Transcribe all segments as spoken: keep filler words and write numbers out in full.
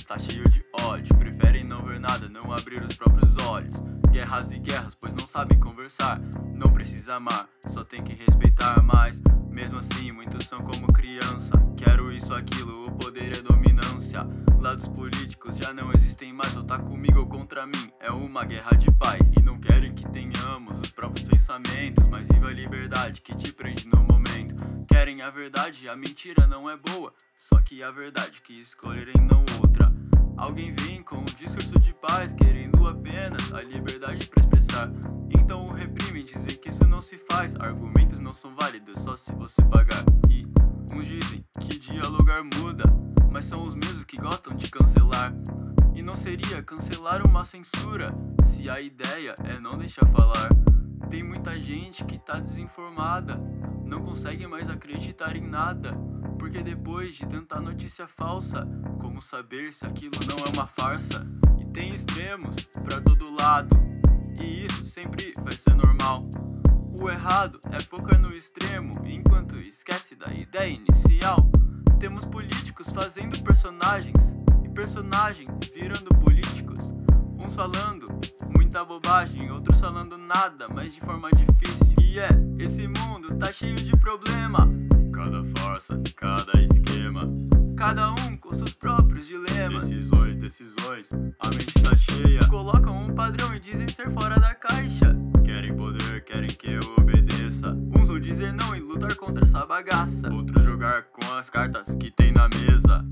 está cheio de ódio, preferem não ver nada, não abrir os próprios olhos. Guerras e guerras, pois não sabem conversar. Não precisa amar, só tem que respeitar mais. Mesmo assim, muitos são como criança. Quero isso, aquilo, o poder é dominância. Lados políticos já não existem mais, ou tá comigo ou contra mim, é uma guerra de paz. E não querem que tenhamos os próprios pensamentos, mas viva a liberdade que te prende no momento. Querem a verdade, a mentira não é boa, só que a verdade que escolherem não outra. Alguém vem com um discurso de paz, querendo apenas a liberdade pra expressar. Então o reprimem, dizem que isso não se faz. Argumentos não são válidos, só se você pagar. E uns dizem que dialogar muda, mas são os mesmos que gostam de cancelar. E não seria cancelar uma censura, se a ideia é não deixar falar. Tem muita gente que tá desinformada, não consegue mais acreditar em nada, porque depois de tanta notícia falsa, como saber se aquilo não é uma farsa? E tem extremos pra todo lado, e isso sempre vai ser normal. O errado é focar no extremo, enquanto esquece da ideia inicial. Temos políticos fazendo personagens, e personagens virando políticos. Uns falando muita bobagem, outros falando nada, mas de forma difícil. E é, esse mundo tá cheio de problema. Cada farsa, cada esquema, cada um com seus próprios dilemas. Decisões, decisões, a mente tá cheia. Colocam um padrão e dizem ser fora da caixa. Querem poder, querem que eu obedeça. Uns vão dizer não e lutar contra essa bagaça. Outros jogar com as cartas que tem na mesa.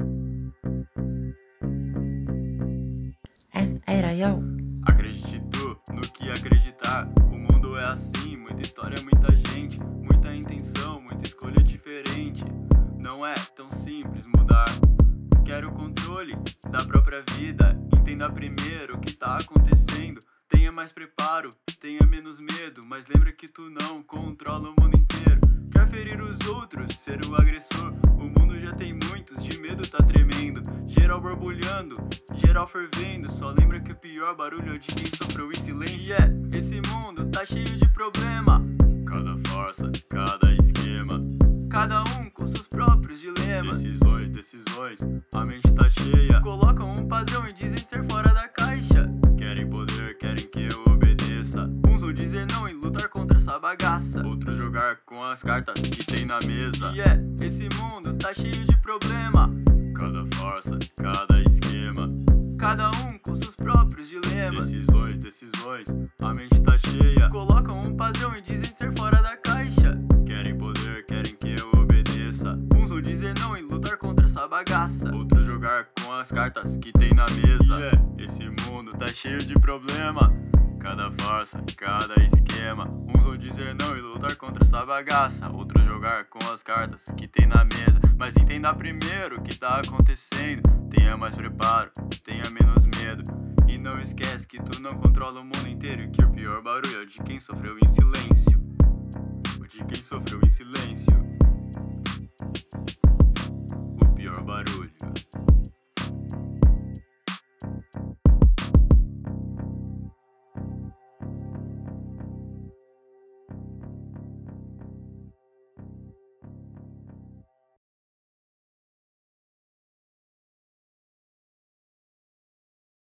Era eu. Acredite tu no que acreditar. O mundo é assim, muita história, muita gente, muita intenção, muita escolha diferente. Não é tão simples mudar. Quero o controle da própria vida. Entenda primeiro o que tá acontecendo. Tenha mais preparo, tenha menos medo, mas lembra que tu não controla o mundo inteiro. Quer ferir os outros, ser o agressor. O mundo já tem muitos, de medo tá tremendo. Geral borbulhando, geral fervendo. Só lembra que o pior barulho é de quem sofreu em silêncio. E é, esse mundo tá cheio de problema. Cada farsa, cada esquema, cada um com seus próprios dilemas. Decisões, decisões, a mente tá cheia. Colocam um padrão e dizem ser fora da caixa. Querem poder, querem que eu obedeça. Uns vão dizer não e lutar contra essa bagaça. Outros jogar com as cartas que tem na mesa. E é, esse mundo tá cheio de problema. Cada farsa, cada esquema, cada um com seus próprios dilemas. Decisões, decisões, a mente tá cheia. Colocam um padrão e dizem ser fora da caixa. Querem poder, querem que eu obedeça. Uns vão dizer não e lutar contra essa bagaça. Outros jogar com as cartas que tem na mesa. E é, esse mundo tá cheio de problema. Cada farsa, cada esquema. Uns vão dizer não e lutar contra essa bagaça. Outros jogar com as cartas que tem na mesa. Mas entenda primeiro o que tá acontecendo. Tenha mais preparo, tenha menos medo. E não esquece que tu não controla o mundo inteiro. E que o pior barulho é de quem sofreu em silêncio. O de quem sofreu em silêncio. O pior barulho